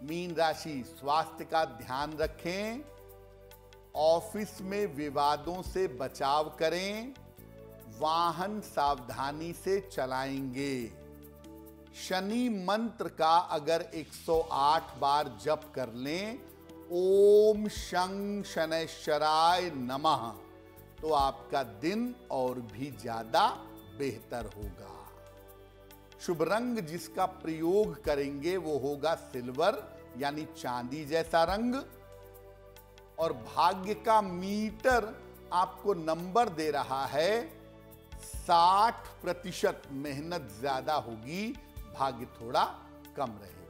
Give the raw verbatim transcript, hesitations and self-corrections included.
Mean राशि, स्वास्थ्य का ध्यान रखें, ऑफिस में विवादों से बचाव करें, वाहन सावधानी से चलाएंगे। शनि मंत्र का अगर एक सौ आठ बार जप कर लें, ओम शं शनैश्चराय नमः, तो आपका दिन और भी ज्यादा बेहतर होगा। शुभ रंग जिसका प्रयोग करेंगे वो होगा सिल्वर यानी चांदी जैसा रंग, और भाग्य का मीटर आपको नंबर दे रहा है साठ प्रतिशत। मेहनत ज्यादा होगी, भाग्य थोड़ा कम रहेगा।